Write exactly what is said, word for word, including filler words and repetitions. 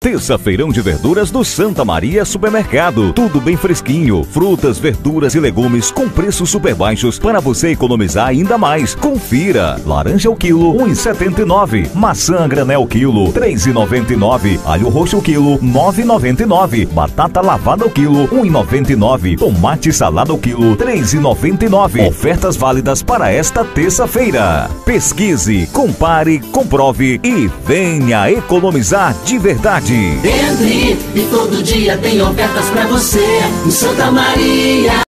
Terça-feirão de verduras do Santa Maria Supermercado. Tudo bem fresquinho. Frutas, verduras e legumes com preços super baixos para você economizar ainda mais. Confira. Laranja ao quilo, um real e setenta e nove centavos. Maçã a granel quilo, três reais e noventa e nove centavos. Alho roxo quilo, nove reais e noventa e nove centavos. Batata lavada ao quilo, um real e noventa e nove centavos. Tomate salada ao quilo, três reais e noventa e nove centavos. Ofertas válidas para esta terça-feira. Pesquise, compare, comprove e venha economizar de verdade. Entre e todo dia tem ofertas pra você no Santa Maria.